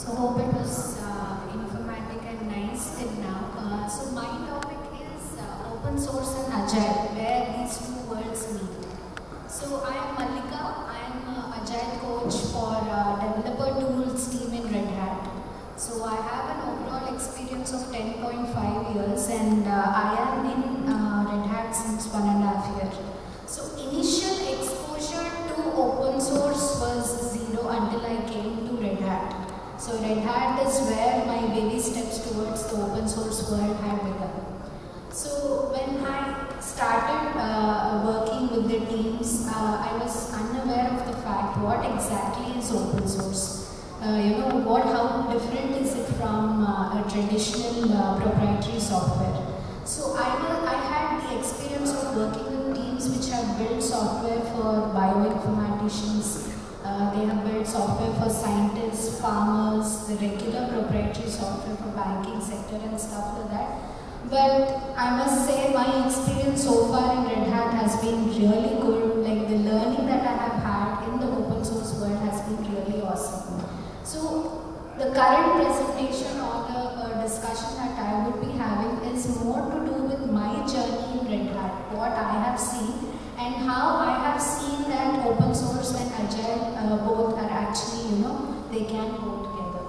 So hope it was informative and nice till now. So my topic is open source and agile, where these two worlds meet. So I am Mallika. I am an agile coach for developer tools team in Red Hat. So I have an overall experience of 10.5 years, and I am in Red Hat since 1.5 years. So initial exposure to open source was zero until I came to Red Hat. So Red Hat is where my baby steps towards the open source world had begun. So when I started working with the teams, I was unaware of the fact what exactly is open source. How different is it from a traditional proprietary software. So I had the experience of working with teams which have built software for bioinformaticians. They have built software for scientists, farmers, the regular proprietary software for banking sector and stuff like that. But I must say my experience so far in Red Hat has been really good. Like the learning that I have had in the open source world has been really awesome. So the current presentation or the discussion that I would be having is more to do with my journey in Red Hat, what I have seen and how I have seen that open source and agile both are actually, they can go together.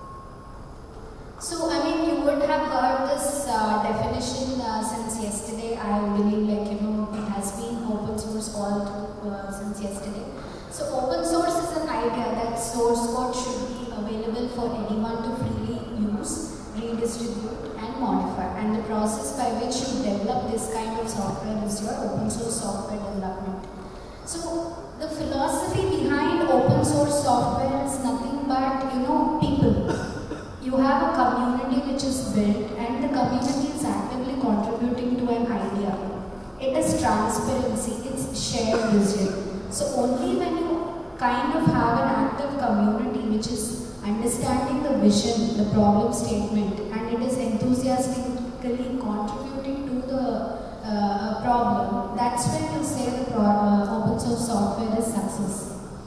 So, you would have heard this definition since yesterday. I believe it has been open source all since yesterday. So, open source is an idea that source code should be available for anyone to freely use, redistribute and modify. And the process by which you develop this kind of software is your open source software development. So, the philosophy behind open source software is nothing but, people. You have a community which is built and the community is actively contributing to an idea. It is transparency, it's shared vision. So only when you kind of have an active community which is understanding the vision, the problem statement, and it is enthusiastically contributing to the problem, that's when you say the open source software is success.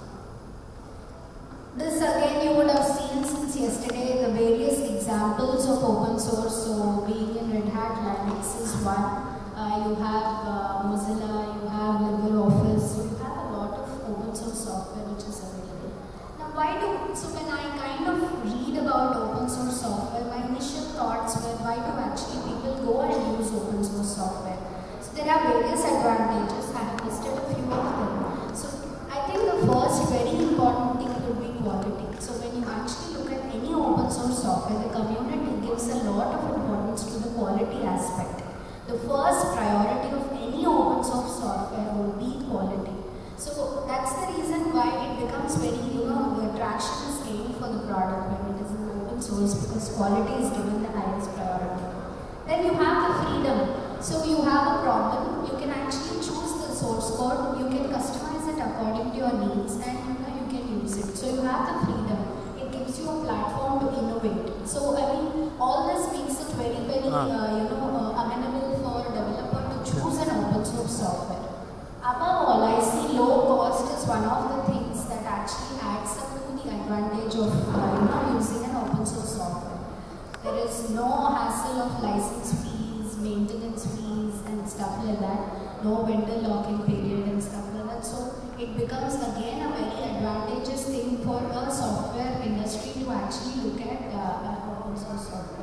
This again you would have seen since yesterday the various examples of open source. So being in Red Hat, Linux is one. You have Mozilla, you have LibreOffice, you have a lot of open source software which is available. Now so when I kind of read about open source software, my initial thoughts were why do actually people go and use open source software? So there are various advantages. I have listed a few of them. So I think the first very important thing would be quality. So when you actually look at any open source software, the community gives a lot of importance to the quality aspect. The first priority of any open source software would be quality. So that's the reason why it becomes very, the traction is gained for the product when it is an open source because quality is given the highest priority. Then you have the freedom. So you have a problem, you can actually choose the source code, you can customize it according to your needs and you can use it. So you have the freedom. It gives you a platform to innovate. So all this makes it very, very, amenable for a developer to choose an open source software. Above all, I see low cost is one of the things that actually adds up to the advantage of using an open source software. There is no hassle of license fees, maintenance fees and stuff like that. No vendor lock-in period and stuff like that. So it becomes again a very advantageous thing for a software industry to actually look at open source software.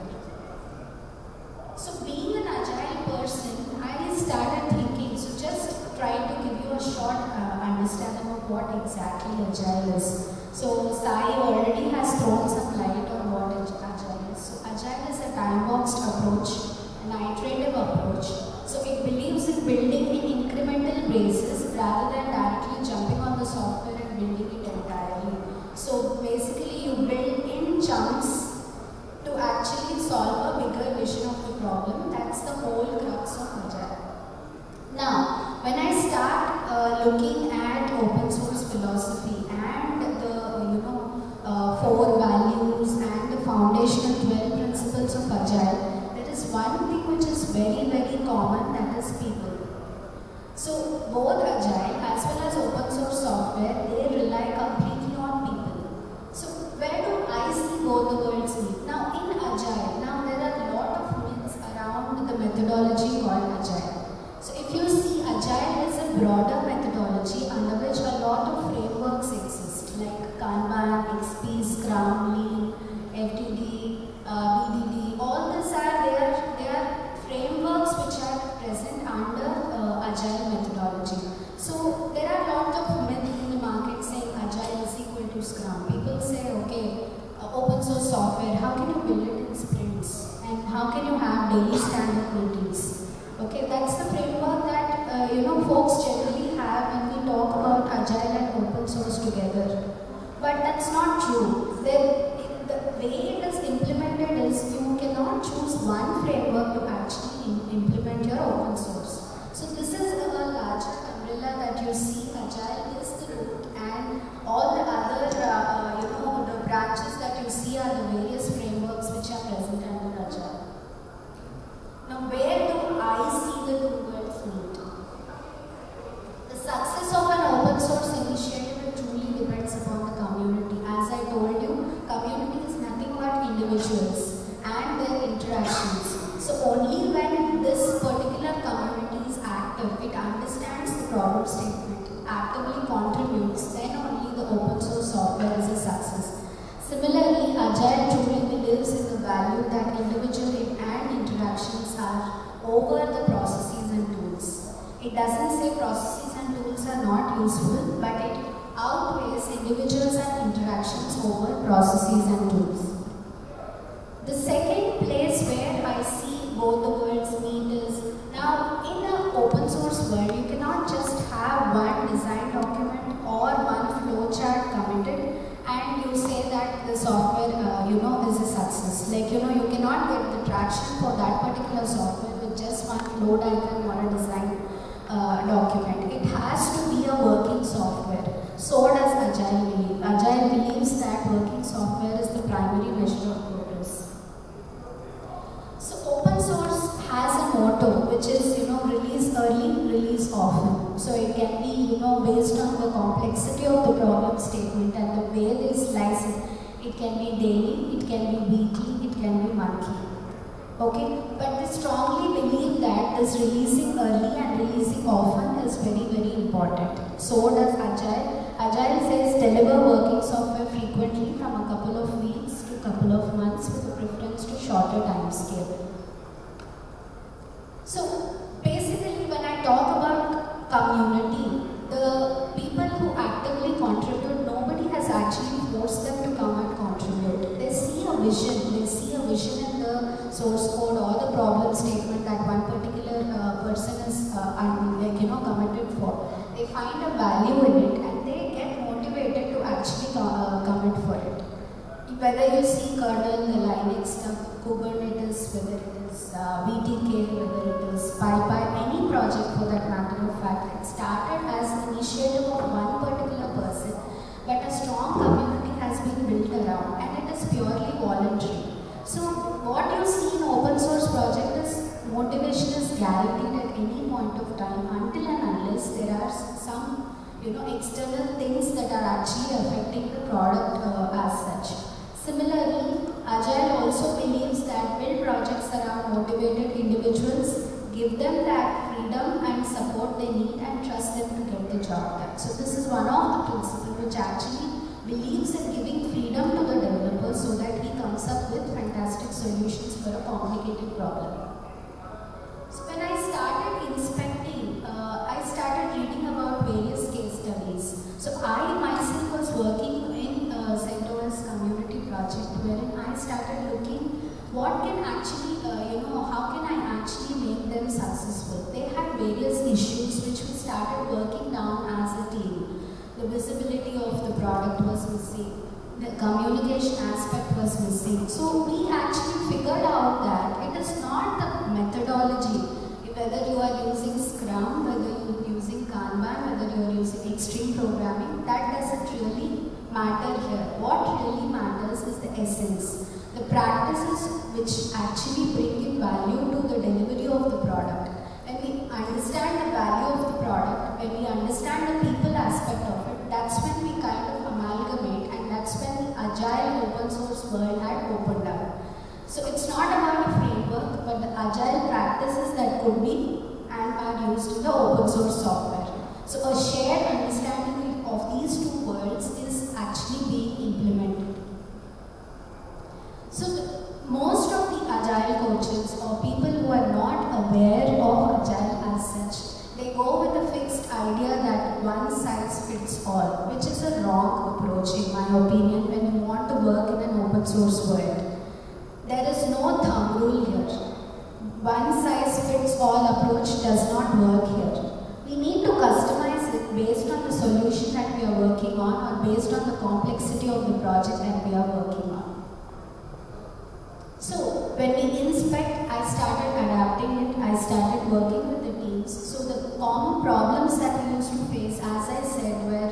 So being an agile person, I started thinking, so just try to give you a short understanding of what exactly agile is. So Sai already has thrown some light on what agile is. So agile is a time-boxed approach, an iterative approach. So it believes in building in incremental basis rather than directly jumping on the software and building it entirely. So basically you build in chunks to actually solve a bigger vision of the problem. That's the whole crux of agile. Now, when I start looking at open source philosophy and the 4 values and the foundational 12 principles of agile, there is one thing which is very, very common, that is people. So both agile as well as open source software, they rely completely on people. So where do I see both daily stand-up meetings. Okay, that's the framework that folks generally have when we talk about Agile and open source together. But that's not true. The way it is implemented is you cannot choose one framework to actually implement your open source. So this is a larger umbrella that you see. Agile is the root, and all the other the branches that you see are the various frameworks which are present under Agile. Now, where do I see the two worlds meet? The success of an open source initiative truly depends upon the community. As I told you, community is nothing but individuals and their interactions. So only when this particular community is active, it understands the problem statement, actively contributes, then only the open source software is a success. Similarly, Agile truly believes in the value that individual and interactions are over the processes and tools. It doesn't say processes and tools are not useful, but it outweighs individuals and interactions over processes and tools. The second place where I see both the worlds meet is, now in an open source world, you cannot just have one design document or one flowchart committed and you say that the software is a success. Like you cannot get the traction for that particular software with just one flow diagram or a design document. It has to be a working software. So does Agile believe. Agile believes that working software is the primary measure of progress. So open source has a motto which is release early, release often. So it can be based on the complexity of the problem statement and the way they slice it. It can be daily, it can be weekly, it can be monthly. Okay, but they strongly believe that this releasing early and releasing often is very, very important. So does Agile. Agile says deliver working software frequently from a couple of weeks to a couple of months with a preference to shorter time scale. So basically when I talk about community, the people who actively contribute, nobody has actually forced them to come and contribute. They see a vision in the source code or the problem statement that one particular person is committed for. They find a value in it and they get motivated to actually commit for it. Whether you see kernel, the Linux stuff, Kubernetes, whether it is VTK, whether it is PyPy, any project for that matter of fact, it started as an initiative of one particular person, but a strong community has been built around and it is purely voluntary. So what you see in open source project is motivation is guaranteed at any point of time until and unless there are some external things that are actually affecting the product as such. Similarly, Agile also believes that build projects around motivated individuals, give them that freedom and support they need and trust them to get the job done. So this is one of the principles which actually believes in giving freedom to the developer so that he comes up with fantastic solutions for a complicated problem. So when I started inspecting, I started reading about various case studies. So I myself was working in CentOS community project wherein I started looking what can actually, how can I actually make them successful. They had various issues which we started working down as a team. The visibility of the product was missing. The communication aspect was missing. So we actually figured out that it is not the methodology, whether you are using Scrum, whether you are using Kanban, whether you are using extreme programming, that doesn't really matter here. What really matters is the essence. The practices which actually bring in value to the delivery of the product. When we understand the value of the product, when we understand the people aspect of it, that's when we kind of amalgamate and that's when the Agile open source world had opened up. So it's not about a framework, but the Agile practices that could be and are used in the open source software. So a shared understanding of these two worlds is actually being implemented. So most of the Agile coaches or people who are not aware of Agile as such, they go with a fixed idea that one size fits all, which is a wrong approach in my opinion when you want to work in an open source world. There is no thumb rule here. one size fits all approach does not work here. We need to customize it based on the solution that we are working on or based on the complexity of the project that we are working on. So when we inspect, I started adapting it, I started working with the teams. So the common problems that we used to face, as I said, were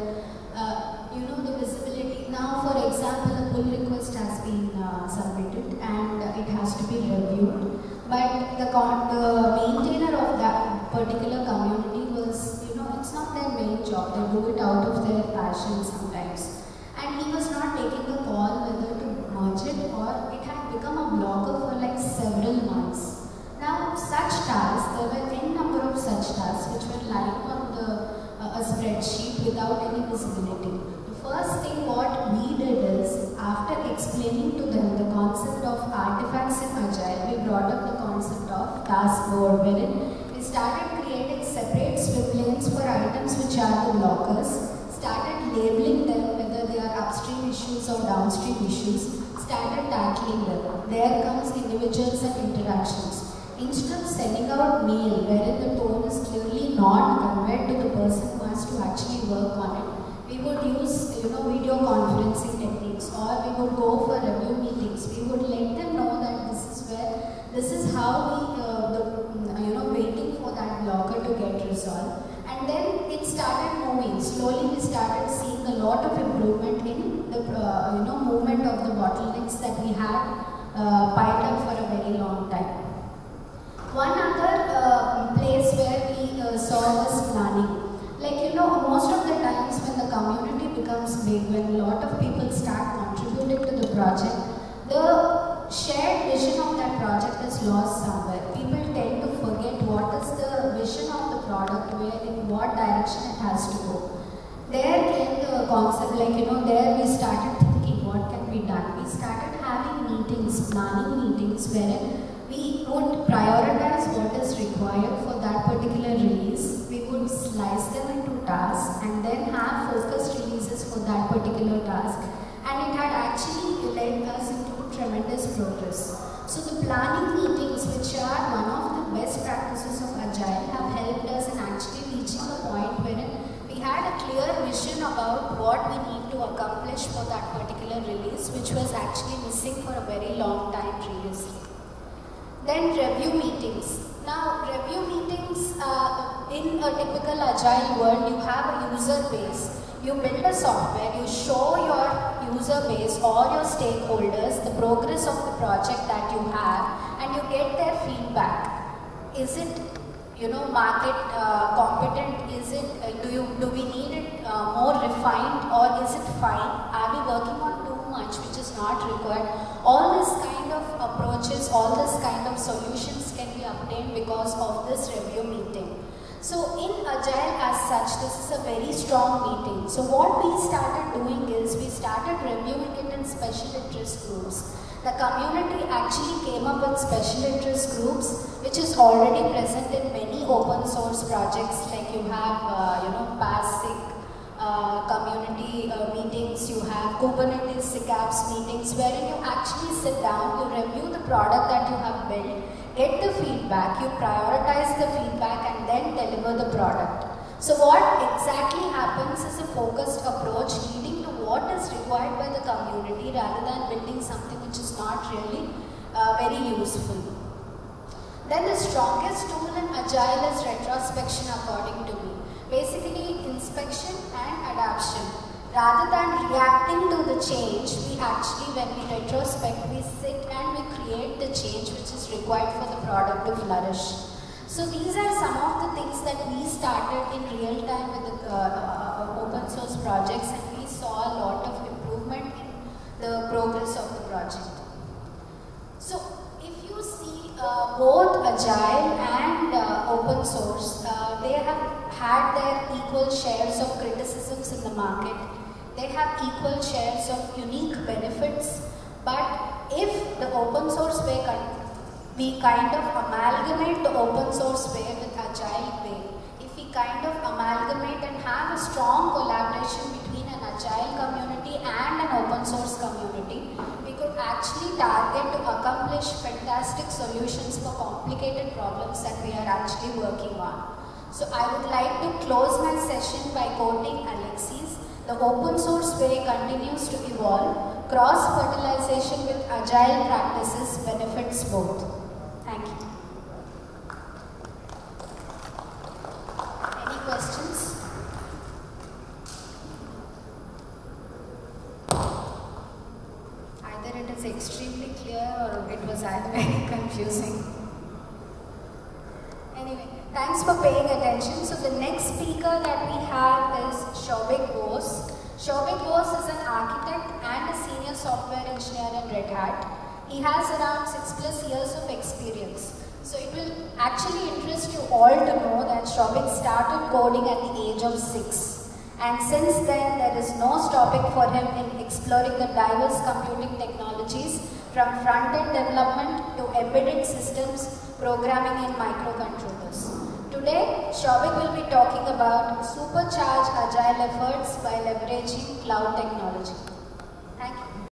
the visibility. Now, for example, a pull request has been submitted and it has to be reviewed. But the maintainer of that particular community was, it's not their main job. They do it out of their passion sometimes. And he was not taking the call whether to merge it or it had become a blocker for like several months. Now, such tasks, there were n number of such tasks which were lying on a spreadsheet without any visibility. First thing what we did is, after explaining to them the concept of artifacts in Agile, we brought up the concept of task board, wherein we started creating separate swim lanes for items which are the blockers, started labeling them whether they are upstream issues or downstream issues, started tackling them. There comes individuals and interactions. Instead of sending out mail wherein the tone is clearly not conveyed to the person who has to actually work on it, we would use video conferencing techniques, or we would go for review meetings. We would let them know that this is how we waiting for that blocker to get resolved. And then it started moving. Slowly we started seeing a lot of improvement in the movement of the bottlenecks that we had piled up for a very long time. One other place where we saw was planning. Most of the times when the community becomes big, when a lot of people start contributing to the project, the shared vision of that project is lost somewhere. People tend to forget what is the vision of the product, in what direction it has to go. There came the concept, there we started thinking what can be done. We started having meetings, planning meetings, wherein we would prioritize what is required for that particular release. We would slice them into tasks and then have focused releases for that particular task. And it had actually led us into tremendous progress. So the planning meetings, which are one of the best practices of Agile, have helped us in actually reaching a point wherein we had a clear vision about what we need to accomplish for that particular release, which was actually missing for a very long time previously. Then review meetings. Now, review meetings, in a typical Agile world, you have a user base. You build a software, you show your user base or your stakeholders the progress of the project that you have, and you get their feedback. Is it, market competent? Is it, do we need it more refined, or is it fine? Are we working on too much which is not required? All this kind of approaches, all this kind of solutions can be obtained because of this review meeting. So in Agile as such, this is a very strong meeting. So what we started doing is, we started reviewing it in special interest groups. The community actually came up with special interest groups, which is already present in many open source projects, like you have, PASIC, community meetings, you have Kubernetes SICAPS meetings, wherein you actually sit down, you review the product that you have built, get the feedback, you prioritize the feedback, and then deliver the product. So what exactly happens is a focused approach leading to what is required by the community, rather than building something which is not really very useful. Then the strongest tool in Agile is retrospection, according to me. Basically, inspection and adaptation. Rather than reacting to the change, we actually, when we retrospect, we sit and we create the change which is required for the product to flourish. So these are some of the things that we started in real time with the open source projects, and we saw a lot of improvement in the progress of the project. So if you see both Agile and open source, they have had their equal shares of criticisms in the market. They have equal shares of unique benefits, but if the open source way, we kind of amalgamate the open source way with Agile way, if we kind of amalgamate and have a strong collaboration between an Agile community and an open source community, we could actually target to accomplish fantastic solutions for complicated problems that we are actually working on. So I would like to close my session by quoting Alexis. The open source way continues to evolve. Cross-fertilization with agile practices benefits both. Thank you. Any questions? Either it is extremely clear or it was very confusing. Anyway, thanks for paying attention. So the next speaker that we have is Shoubik Bose. Shoubik Bose is an architect and a senior software engineer in Red Hat. He has around 6+ years of experience. So it will actually interest you all to know that Shoubik started coding at the age of 6. And since then, there is no stopping for him in exploring the diverse computing technologies from front-end development to embedded systems, programming in microcontrollers. Today, Shoubik will be talking about supercharged agile efforts by leveraging cloud technology. Thank you.